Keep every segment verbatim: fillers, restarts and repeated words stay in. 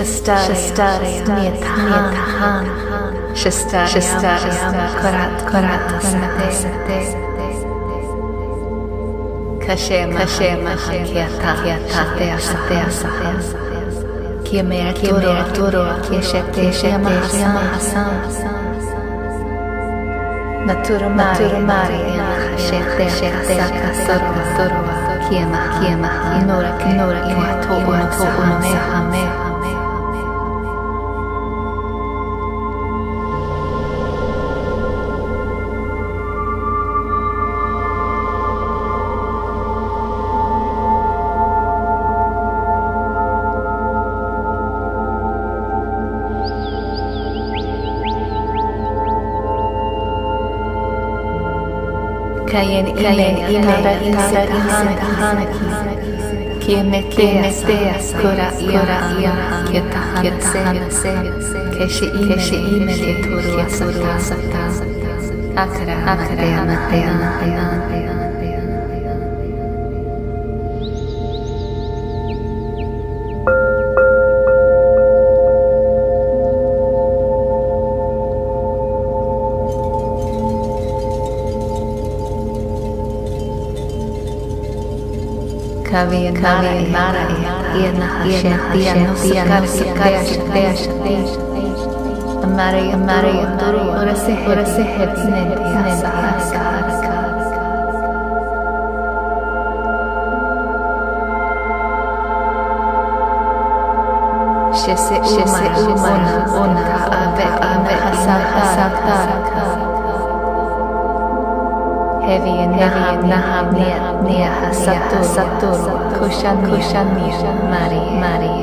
Shastari Niyatahan Shastari Korat Korat Sate Kashema Kashema Kiata Kiata Sate Sate Kiamer Turo Turo Kieshete Shema Hassan Natura Natura Mari Shete Shete Sakasoro Sorwa Kiema Kiema Inora Kinora Kimato Umato Umame Hame Kayen Kayen Inara Inara Hanaki Kiemeteas Kura Iora Iora Kietahana Se Keshi Keshi Imele Turua Turua Sata Akara Akara Amatea Amatea Kavi Kavi Mara Iena Hashem Diano Diano Sukaya Shakaya Shakaya Amare Amare Duru Orase Orase Hebinentia Sahasa Shese Shese Umana Ona Ave Ave Hasahara Heavy and Naham Naham Nia Nia Hasatur Satur Kushan Kushan Mari Mari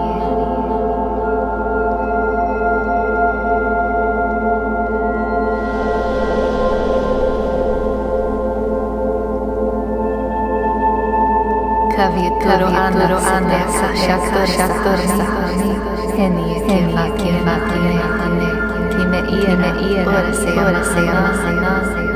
Kavi Turo Turo Ane Shakur Shakur Sahani Heni Kema Kema Kime Kime Iene Iene Orase Orase Amahana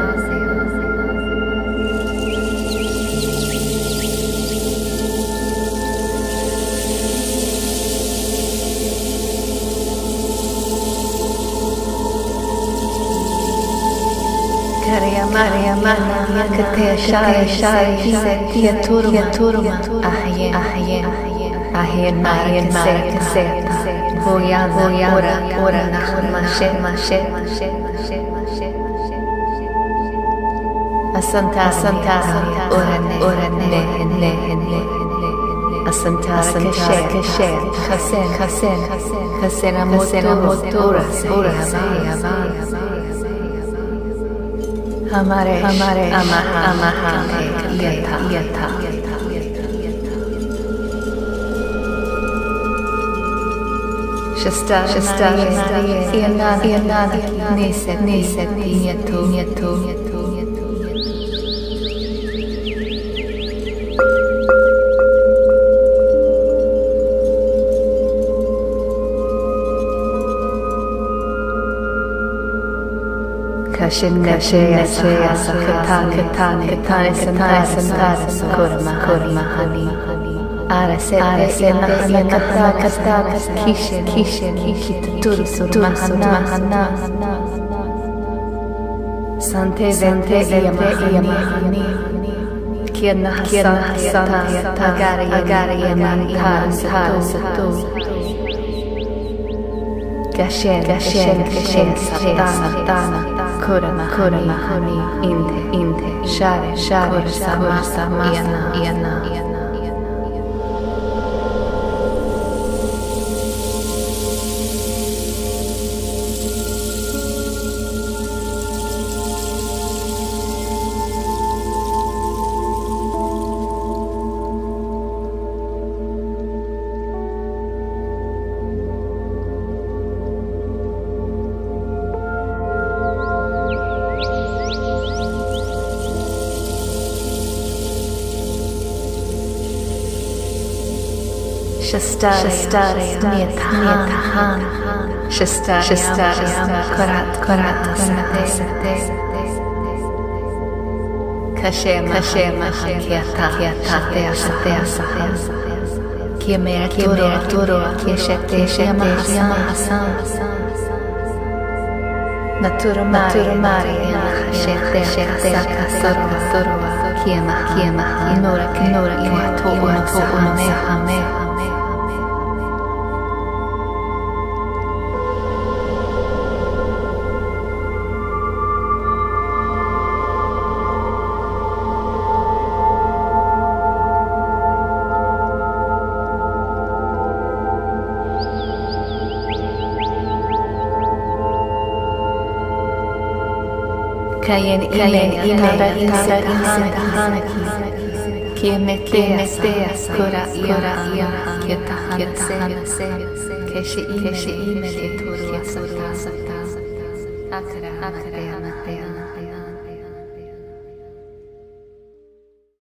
Maria Maria Yakate Shai Shai Tia Turma Turma Ahye Ahye Ahye Ahye Ahye Seta Hoyan Hoyan Ora Ora Mashe Mashe Asanta Asanta Ora Ora Ne Ne Ne Asanta Kashe Kashe Kasen Kasen Kasen Motora Motora Ora Aba Hamare Hamare Amaha Amaha Yata Yata Shasta Shasta Iana Iana Niset Niset Nieto Nieto Kashin Kashe Shea Sakatan Katan Katan Santara Santara Kurma Kurma Hani Arase Arase Nahana Kata Kata Kishin Kishin Kit Tur Surma Hana Sante Vente Yama Yama Kiana Kiana Hasan Agari Agari Yaman Har Har Satu Gashen Gashen Gashen Satana Satana Kurama Kurama Hani Inde Inde Share Share Sama Sama Iana Iana Shastari Shastari Niyatahan Shastari Shastari Korat Korat Sate Kashema Kashema Kiata Kiata Sate Sate Kia mea toroa toroa Kia shete shete Hassan Natura Natura Mari Shete shete Toroa toroa Kia maha Kia maha Nora Nora Kia to'o to'o Hame Hame Kayen imen inara inara inara hanaki Kia meteas kura kura ia Kita hana se Keshi ime ime Keshi ime Keshi ime Akara akara